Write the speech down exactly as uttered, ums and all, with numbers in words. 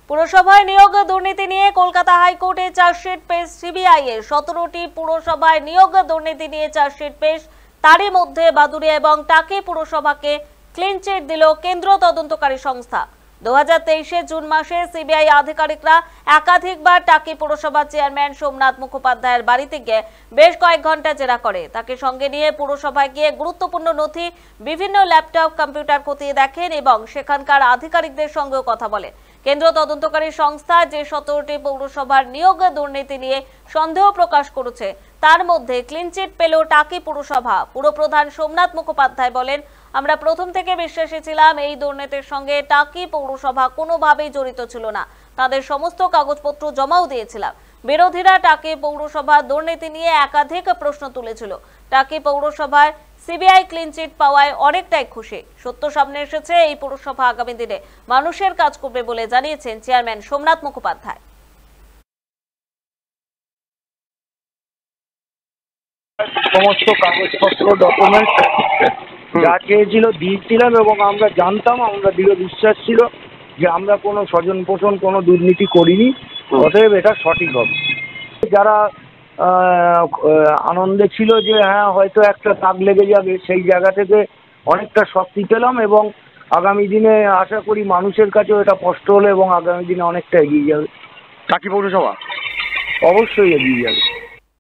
পুরসভায় নিয়োগ দুর্নীতি নিয়ে কলকাতা হাইকোর্টে চার্জশিট পেশ সিবিআই এর সতেরোটি পুরসভায় নিয়োগ দুর্নীতি নিয়ে চার্জশিট পেশ। তারই মধ্যে বাদুড়িয়া এবং টাকি পুরসভাকে ক্লিন চিট দিল কেন্দ্র তদন্তকারী সংস্থা। দু হাজার তেইশে জুন মাসে সিবিআই আধিকারিকরা একাধিকবার টাকি পুরসভার চেয়ারম্যান সোমনাথ মুখোপাধ্যায়ের বাড়িতে গিয়ে বেশ কয়েক ঘন্টা জেরা করে। তাকে সঙ্গে নিয়ে পুরসভায় গিয়ে গুরুত্বপূর্ণ নথি, বিভিন্ন ল্যাপটপ, কম্পিউটার খতিয়ে দেখেন এবং সেখানকার আধিকারিকদের সঙ্গেও কথা বলেন। কেন্দ্র তদন্তকারী সংস্থা যে সতেরোটি পৌরসভার নিয়োগ দুর্নীতি নিয়ে সন্দেহ প্রকাশ করেছে তার মধ্যে ক্লিনচিট পেল টাকি পুরসভা। পুরপ্রধান সোমনাথ মুখোপাধ্যায় বলেন, আমরা প্রথম থেকে বিশ্বাসী ছিলাম এই দুর্নীতির সঙ্গে টাকি পৌরসভা কোনোভাবেই জড়িত ছিল না। তাদের সমস্ত কাগজপত্র জমাও দিয়েছিলাম। বিরোধীরা টাকি পৌরসভা দুর্নীতি নিয়ে একাধিক প্রশ্ন তুলেছিল। টাকি পৌরসভায় সিবিআই ক্লিনচিট পাওয়ায় অনেকটাই খুশি। সত্য সামনে এসেছে, এই পৌরসভা আগামী দিনে মানুষের কাজ করবে বলে জানিয়েছেন চেয়ারম্যান সোমনাথ মুখোপাধ্যায়। সমস্ত কাগজপত্র, ডকুমেন্ট যা চেয়েছিল দিয়েছিলাম এবং আমরা জানতাম, আমরা দৃঢ় বিশ্বাস ছিল যে আমরা কোনো স্বজন পোষণ কোনো দুর্নীতি করিনি, অতএব এটা সঠিক হবে। যারা আনন্দে ছিল যে হ্যাঁ হয়তো একটা দাগ লেগে যাবে, সেই জায়গা থেকে অনেকটা শক্তি পেলাম এবং আগামী দিনে আশা করি মানুষের কাছেও এটা স্পষ্ট হলো এবং আগামী দিনে অনেকটা এগিয়ে যাবে। টাকি পৌরসভা অবশ্যই এগিয়ে যাবে।